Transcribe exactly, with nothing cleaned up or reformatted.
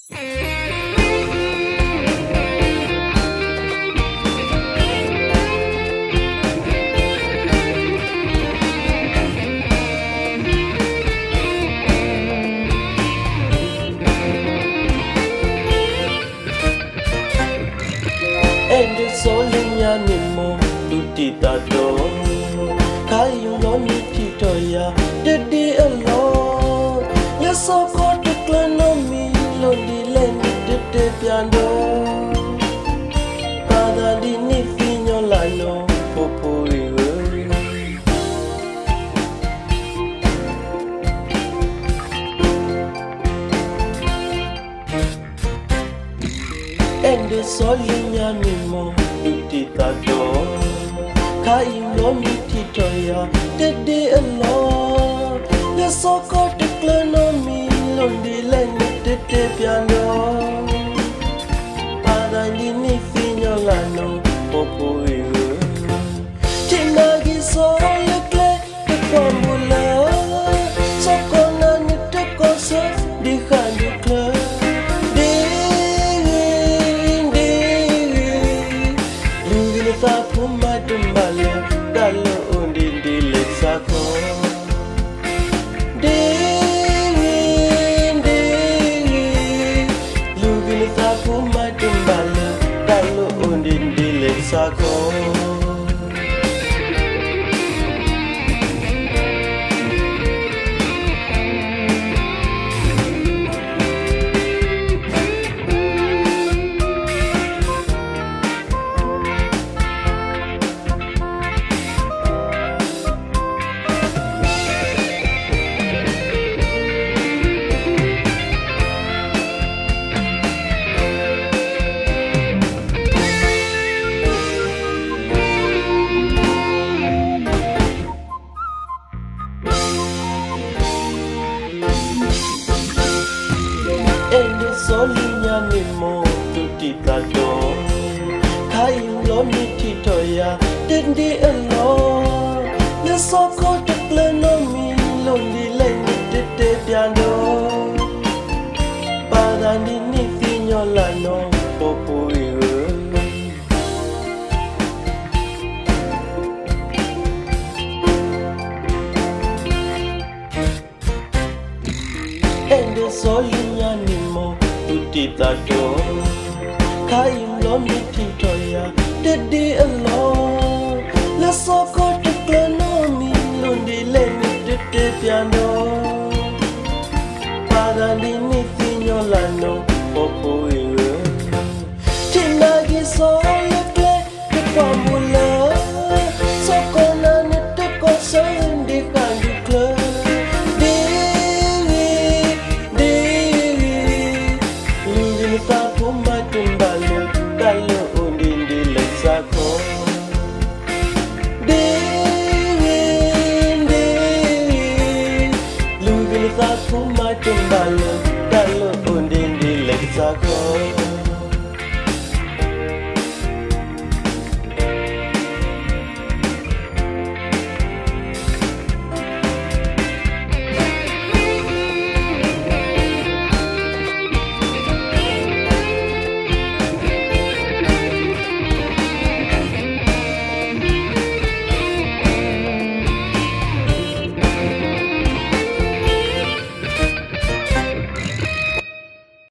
Solinya nimo duti tado kayu loni titoya dedi alo ya soko teklenomi londi lendi tete piando pada dini finyo lano popoi ende solinya nimo duti tado kayu loni titoya dedi alo ya soko teklenomi londi lendi tete piando pada dini finyo lano popoi tinagi sole kle te formula soko nani te kose di khandi kle Tumbale dalo undi dile sako dewi dewi lugini saku matumbale dalo undi dile sako ende solinya nimo tuti tado kayu loni titoya dendi alo ya soko teklenomi londi lendi tete piando pada dini finyo lano popoi ende solinya nimo tuti tado kayu loni titoya dedi alo la soko teklenomi londi lendi tete piano pada dini finyo lano popoi tinagi sole kle te formula soko nani te kose di khandi kle tumbale dalo undi dile sako dewi dewi lugini saku matumbale dalo undi dile sako